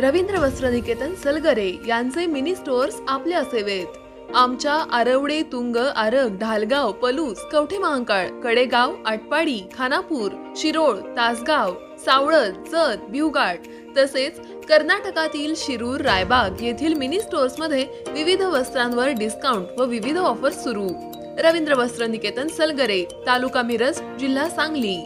रवींद्र वस्त्रनिकेतन सलगरे यांचे mini stores आपल्या सेवेत। आमच्या आरवडे, तुंग, आरग, ढालगाव, पलूस, कवठे महांकाळ, कडेगाव, आटपाडी, खानापूर, शिरोळ, तासगाव, सावळद, जत, भिवघाट तसेच कर्नाटकातील शिरूर, रायबाग येथील मिनी स्टोअर्स मध्ये विविध वस्त्रांवर डिस्काउंट व विविध ऑफर्स सुरू। रवींद्र वस्त्रनिकेतन सलगरे, तालुका मिरज, जिल्हा सांगली।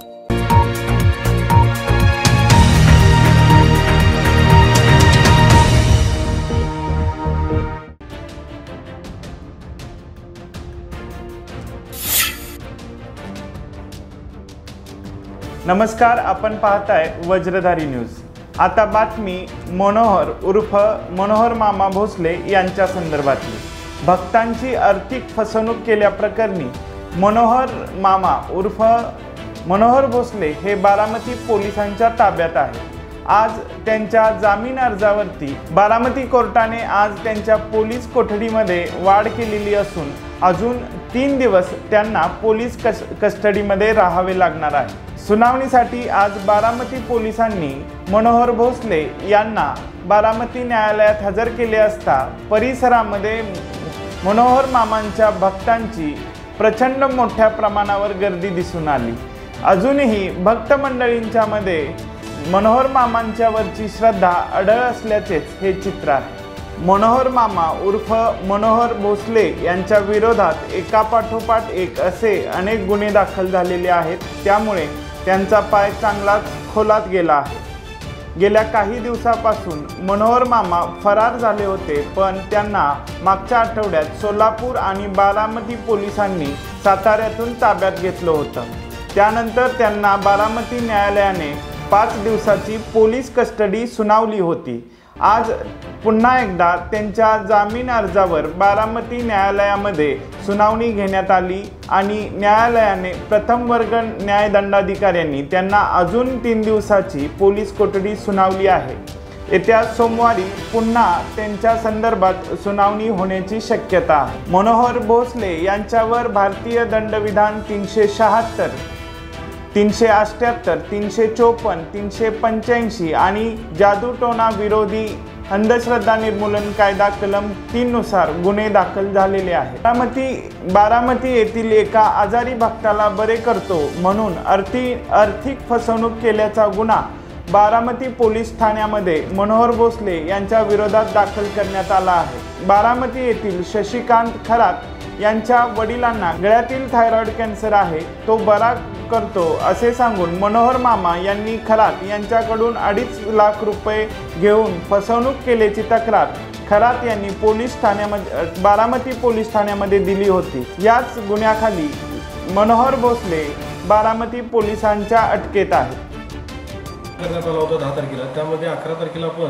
नमस्कार, आपण पाहताय वज्रधारी न्यूज। आता बातमी मनोहर उर्फ मनोहर मामा भोसले यांच्या संदर्भातली। भक्तांची आर्थिक फसवणूक केल्याप्रकरणी मनोहर मामा उर्फ मनोहर भोसले हे बारामती पोलिसांच्या ताब्यात आहे। आज त्यांच्या जामीन अर्जावरती बारामती कोर्टाने आज त्यांच्या पोलीस कोठडीमध्ये वाढ केलेली असून अजून 3 दिवस त्यांना पोलीस कस्टडीमध्ये राहावे लागणार आहे। सुनावणीसाठी आज बारामती पोलिसांनी मनोहर भोसले यांना बारामती न्यायालयात हजर केले असता परिसरामध्ये मनोहर मामांच्या भक्तांची प्रचंड मोठ्या प्रमाणावर गर्दी दिसून आली। अजूनही भक्त मंडळींच्या मध्ये मनोहर मामांच्यावरची श्रद्धा अढळ असल्याचेच हे चित्र आहे। मनोहर मामा उर्फ मनोहर भोसले यांच्या विरोधात एकापाठोपाठ एक असे अनेक गुन्हे दाखल झालेले आहेत, त्यामुळे त्यांचा पाय चांगलाच खोलात गेला आहे। गेल्या काही दिवसापासून मनोहर मामा फरार झाले होते, पण त्यांना मागच्या आठवड्यात सोलापूर आणि बारामती पोलिसांनी साताऱ्यातून ताब्यात घेतलं होतं। त्यानंतर त्यांना बारामती न्यायालयाने 5 दिवसाची पोलीस कस्टडी सुनावली होती। आज पुन्हा एकदा त्यांच्या जामीन अर्जावर बारामती न्यायालयामध्ये सुनावणी घेण्यात आली आणि न्यायालयाने प्रथम वर्ग न्यायदंडाधिकाऱ्यांनी त्यांना अजून 3 दिवसाची पोलीस कोठडी सुनावली आहे। येत्या सोमवारी पुन्हा त्यांच्या संदर्भात सुनावणी होण्याची शक्यता आहे। मनोहर भोसले यांच्यावर भारतीय दंडविधान 376, 378, 354, 385 आणि जादूटोणा विरोधी अंधश्रद्धा निर्मूलन कायदा कलम 3 नुसार गुन्हे दाखल झालेले आहेत। बारामती येथील एका आजारी भक्ताला बरे करतो म्हणून आर्थिक फसवणूक केल्याचा गुन्हा बारामती पोलीस ठाण्यामध्ये मनोहर भोसले यांच्या विरोधात दाखल करण्यात आला आहे। बारामती येथील शशिकांत खरात यांच्या वडिलांना गळ्यातील थायरॉइड कॅन्सर आहे, तो बरा करतो असे सांगून मनोहर मामा यांनी खरात यांच्याकडून 2.5 लाख रुपये घेऊन फसवणूक केल्याची तक्रार खरात यांनी बारामती पोलीस ठाण्यामध्ये दिली होती। याच गुन्ह्याखाली मनोहर भोसले बारामती पोलिसांच्या अटकेत आहेत। करण्यात आला होता 10 तारखेला, त्यामध्ये 11 तारखेला आपण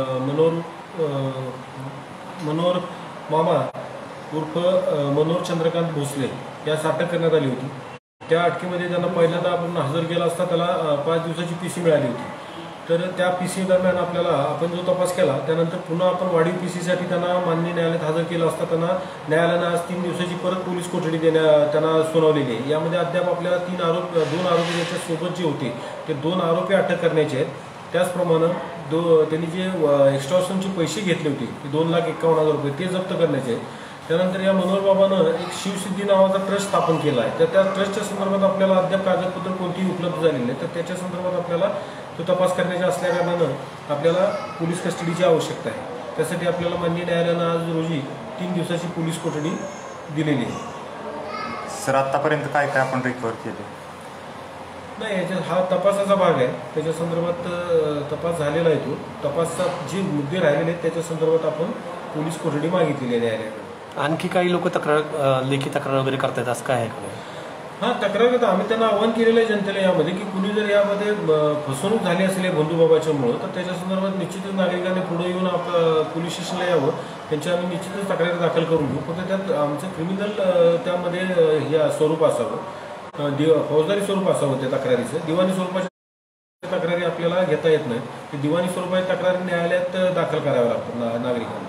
मनोहर मामा उर्फ मनोहर चंद्रकांत भोसले यास अटक करण्यात आली होती। त्या अटकेमध्ये त्यांना पहिल्यांदा आपण हजर केला असता त्याला 5 दिवसाची PC मिळाली होती। तर त्या PC दरम्यान आपण जो तपास केला त्यानंतर पुन्हा आपण वाढीव PCसाठी त्यांना माननीय न्यायालयात हजर केलं असता त्यांना न्यायालयाने आज 3 दिवसाची परत पोलीस कोठडी त्यांना सुनावलेली आहे। यामध्ये अद्याप आपल्याला 2 आरोपी ज्याच्या सोबत जे होते ते 2 आरोपी अटक करण्याचे आहेत। त्याचप्रमाणे त्यांनी जे एक्स्ट्रॉशनचे पैसे घेतले होते ते 2,51,000 रुपये ते जप्त करण्याचे आहेत। त्यानंतर या मनोहर बाबानं एक शिवसिद्धी नावाचा ट्रस्ट स्थापन केला आहे। तर त्या ट्रस्टच्या संदर्भात आपल्याला अद्याप कागदपत्र कोणतीही उपलब्ध झालेली नाही, तर त्याच्या संदर्भात आपल्याला तो तपास करण्याचे असल्याकारणानं आपल्याला पोलीस कस्टडीची आवश्यकता आहे। त्यासाठी आपल्याला माननीय न्यायालयानं आज रोजी 3 दिवसाची पोलीस कोठडी दिलेली आहे। सर, आतापर्यंत काय काय आपण रिकव्हर केले? नाही, याच्यात हा तपासाचा भाग आहे, त्याच्या संदर्भात तपास झालेला आहे। तो तपासाचा जे मुद्दे राहिलेले आहेत त्याच्या संदर्भात आपण पोलीस कोठडी मागितलेली आहे न्यायालयाकडे। आणखी काही लोक लेखी तक्रार वगैरे करतात असं काय आहे? हां, तक्रार करता आम्ही त्यांना आव्हान केलेलं आहे जनतेला यामध्ये की कुणी जर यामध्ये फसवणूक झाली असेल या बंधुबाबाच्यामुळं तर त्याच्या संदर्भात निश्चितच नागरिकांनी पुढे येऊन पोलीस स्टेशनला यावं, त्यांची आम्ही निश्चितच तक्रारी दाखल करून घेऊ। फक्त त्यात आमचं क्रिमिनल त्यामध्ये या स्वरूप असावं, फौजदारी स्वरूप असावं त्या तक्रारीचं। दिवाणी स्वरूपाच्या तक्रारी आपल्याला घेता येत नाही, दिवाणी स्वरूपाच्या तक्रारी न्यायालयात दाखल कराव्या लागतात नागरिकांना।